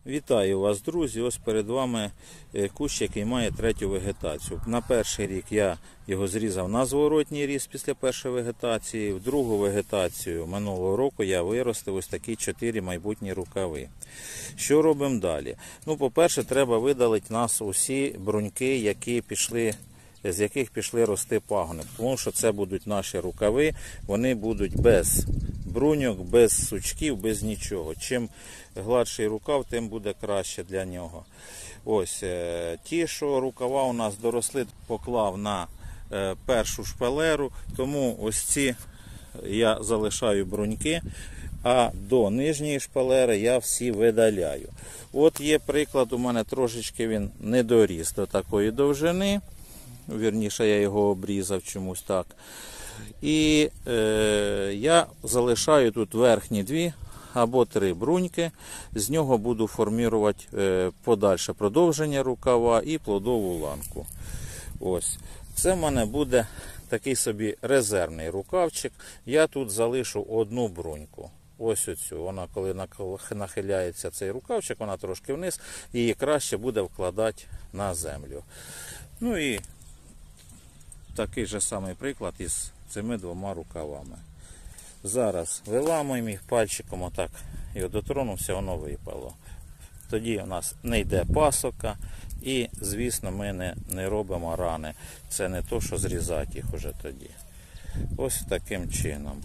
Вітаю вас, друзі! Ось перед вами кущ, який має третю вегетацію. На перший рік я його зрізав на зворотній ріст після першої вегетації. В другу вегетацію минулого року я виростив ось такі 4 майбутні рукави. Що робимо далі? По-перше, треба видалити нас усі бруньки, з яких пішли рости пагони. Тому що це будуть наші рукави, вони будуть без бруньок, без сучків, без нічого. Чим гладший рукав, тим буде краще для нього. Ось, ті, що рукава у нас доросли, поклав на першу шпалеру, тому ось ці я залишаю бруньки, а до нижньої шпалери я всі видаляю. От є приклад, у мене трошечки він не доріс до такої довжини. Вірніше, я його обрізав чомусь так. І я залишаю тут верхні 2 або 3 бруньки. З нього буду формувати подальше продовження рукава і плодову ланку. Ось. Це в мене буде такий собі резервний рукавчик. Я тут залишу одну бруньку. Ось оцю. Вона, коли нахиляється цей рукавчик, вона трошки вниз, її краще буде вкладати на землю. І такий же самий приклад із цими 2 рукавами. Зараз виламуємо їх пальчиком, отак його дотронувся, воно випало. Тоді у нас не йде пасока і, звісно, ми не робимо рани. Це не то, що зрізати їх уже тоді. Ось таким чином.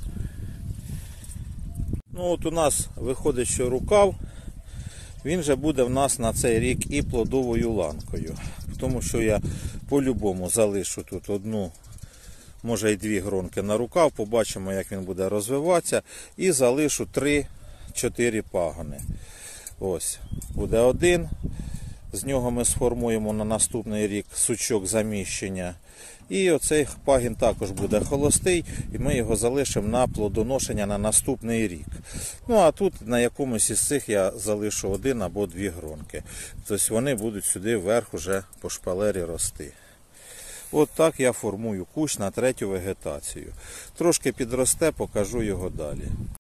От у нас виходить, що рукав, він же буде в нас на цей рік і плодовою ланкою. Тому що я по-любому залишу тут 1, може і 2 гронки на рукав, побачимо, як він буде розвиватися. І залишу 3-4 пагони. Ось, буде 1. З нього ми сформуємо на наступний рік сучок заміщення. І оцей пагін також буде холостий, і ми його залишимо на плодоношення на наступний рік. А тут на якомусь із цих я залишу 1 або 2 гронки. Тобто вони будуть сюди вверх уже по шпалері рости. От так я формую кущ на третю вегетацію. Трошки підросте, покажу його далі.